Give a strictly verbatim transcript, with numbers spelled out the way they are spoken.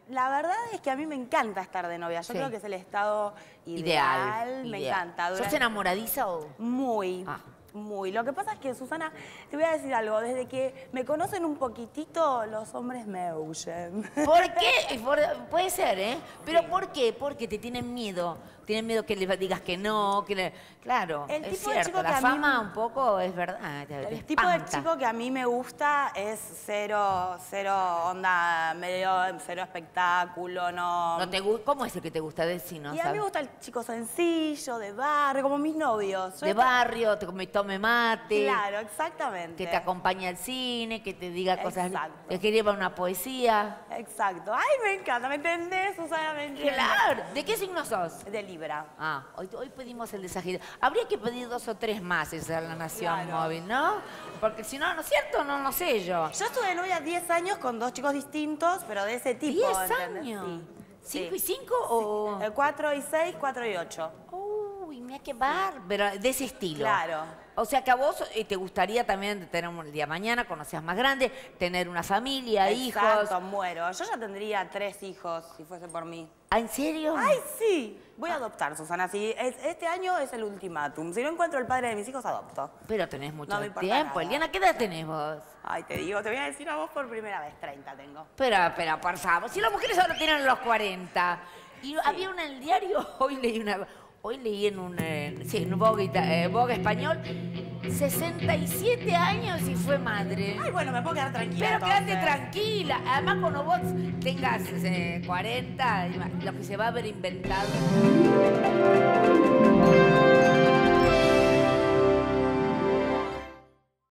La verdad es que a mí me encanta estar de novia. Yo Sí. creo que es el estado ideal. Ideal. Me ideal. encanta. ¿Sos Durante- enamoradiza o...? Muy, Ah. muy. Lo que pasa es que, Susana, te voy a decir algo. Desde que me conocen un poquitito, los hombres me huyen. ¿Por qué? Por- puede ser, ¿eh? Pero Sí. ¿por qué? Porque te tienen miedo. Tienen miedo que les digas que no, que le... Claro, El es tipo de cierto. chico La que a mí- fama un poco es verdad. te- te El tipo de espanta. chico que a mí me gusta es cero, cero onda, medio, cero espectáculo, no. No te gu- ¿Cómo es el que te gusta? Decinos, Y a mí me gusta el chico sencillo, de barrio, como mis novios. Yo de esta- barrio, te me tome mate. Claro, exactamente. Que te acompañe al cine, que te diga cosas... Exacto. Que lleva una poesía. Exacto. Ay, me encanta, ¿me entendés, Susana? ¿Me entiendes? Claro. ¿De qué signo sos? De Libra. Ah, hoy, hoy pedimos el de Sagitario. Habría que pedir dos o tres más esa es la Nación Claro. Móvil, ¿no? Porque si no, ¿no es cierto? No, no sé yo. Yo estuve de novia diez años con dos chicos distintos, pero de ese tipo. ¿Diez ¿entendés? años? Sí. ¿Cinco y cinco o...? Eh, cuatro y seis, cuatro y ocho. Uy, mira qué bárbaro. De ese estilo. Claro. O sea que a vos eh, te gustaría también tener un día de mañana, cuando seas más grande, tener una familia, Exacto, hijos. muero. Yo ya tendría tres hijos si fuese por mí. ¿Ah, en serio? Ay, sí. Voy a adoptar, Susana. Sí, es- este año es el ultimátum. Si no encuentro el padre de mis hijos, adopto. Pero tenés mucho No me importa tiempo. nada. Eliana, ¿qué edad tenés vos? Ay, te digo, te voy a decir a vos por primera vez. treinta tengo. Pero, pero, por favor, si las mujeres ahora tienen los cuarenta. Y había una en el diario, hoy leí una... Hoy leí en un, eh, sí, en un Vogue, ita- eh, Vogue español, sesenta y siete años y fue madre. Ay, bueno, me puedo quedar tranquila. Pero quédate entonces. tranquila. Además, cuando vos tengas eh, cuarenta, lo que se va a haber inventado.